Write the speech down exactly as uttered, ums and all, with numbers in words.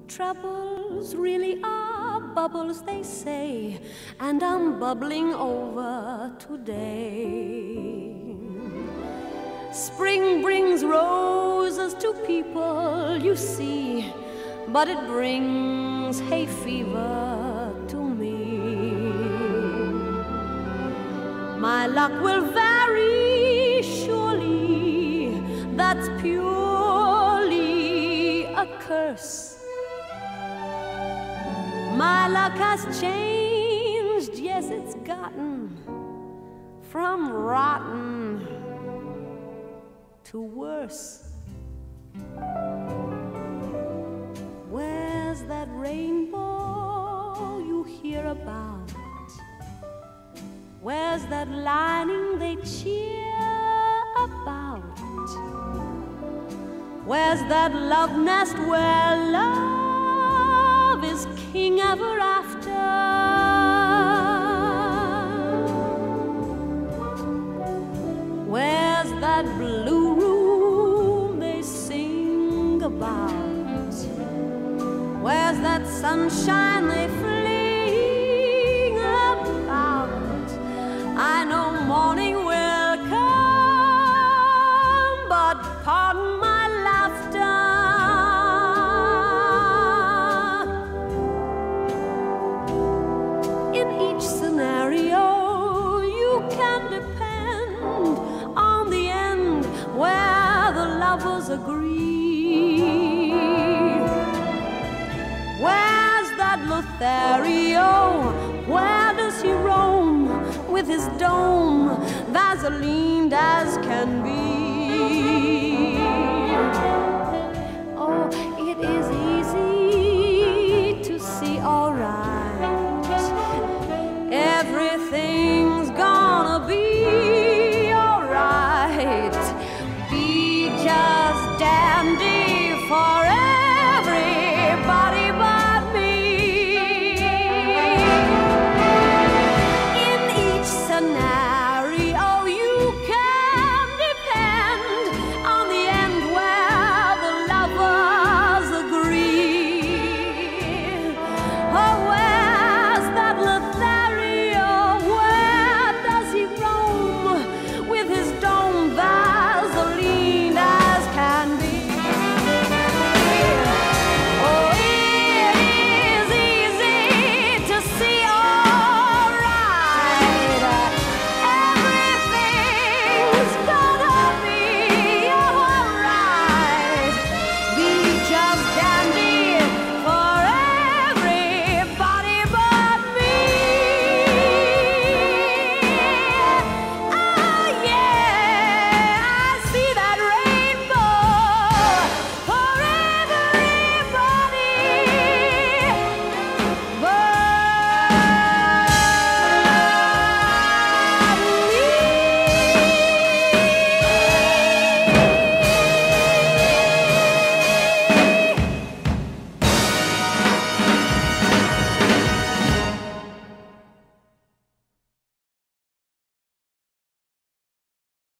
Troubles really are bubbles, they say, and I'm bubbling over today. Spring brings roses to people, you see, but it brings hay fever to me. My luck will vary, surely, that's purely a curse. My luck has changed, yes, it's gotten from rotten to worse. Where's that rainbow you hear about? Where's that lining they cheer about? Where's that love nest where love is king ever after? Where's that blue room they sing about? Where's that sunshine they fling about? I know morning will come, but pardon my laughter. In each scenario, you can depend on the end where the lovers agree. Where's that Lothario? Where does he roam with his dome, Vaselined as can